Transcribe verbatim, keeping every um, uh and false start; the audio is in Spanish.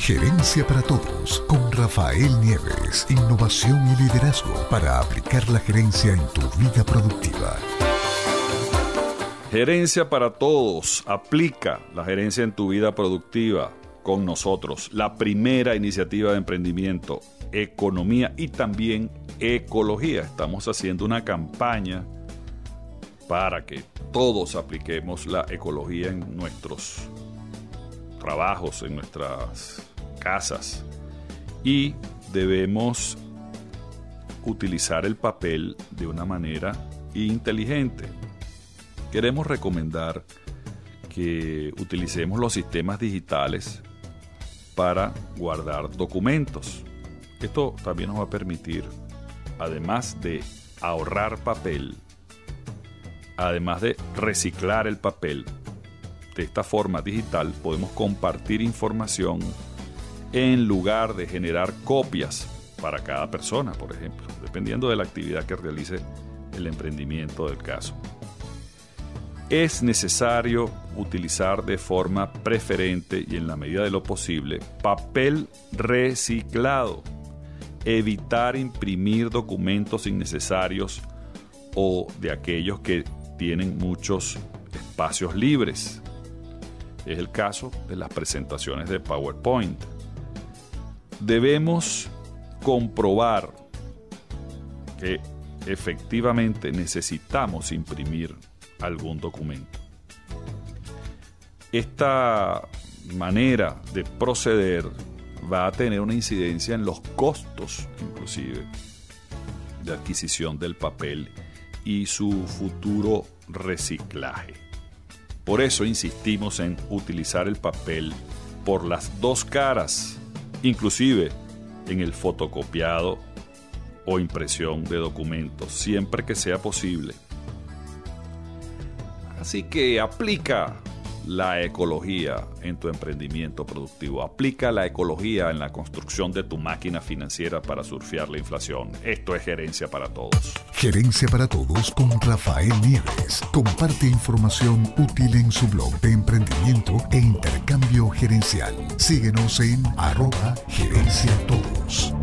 Gerencia para Todos con Rafael Nieves. Innovación y liderazgo para aplicar la gerencia en tu vida productiva. Gerencia para Todos. Aplica la gerencia en tu vida productiva con nosotros. La primera iniciativa de emprendimiento, economía y también ecología. Estamos haciendo una campaña para que todos apliquemos la ecología en nuestros trabajos, en nuestras casas, y debemos utilizar el papel de una manera inteligente. Queremos recomendar que utilicemos los sistemas digitales para guardar documentos. Esto también nos va a permitir, además de ahorrar papel, además de reciclar el papel, de esta forma digital podemos compartir información en lugar de generar copias para cada persona, por ejemplo, dependiendo de la actividad que realice el emprendimiento del caso. Es necesario utilizar de forma preferente y en la medida de lo posible papel reciclado. Evitar imprimir documentos innecesarios o de aquellos que tienen muchos espacios libres. Es el caso de las presentaciones de PowerPoint. Debemos comprobar que efectivamente necesitamos imprimir algún documento. Esta manera de proceder va a tener una incidencia en los costos, inclusive, de adquisición del papel y su futuro reciclaje. Por eso insistimos en utilizar el papel por las dos caras, inclusive en el fotocopiado o impresión de documentos, siempre que sea posible. Así que aplica la ecología en tu emprendimiento productivo. Aplica la ecología en la construcción de tu máquina financiera para surfear la inflación. Esto es Gerencia para Todos. Gerencia para Todos con Rafael Nieves. Comparte información útil en su blog de emprendimiento e intercambio gerencial. Síguenos en arroba Gerencia Todos.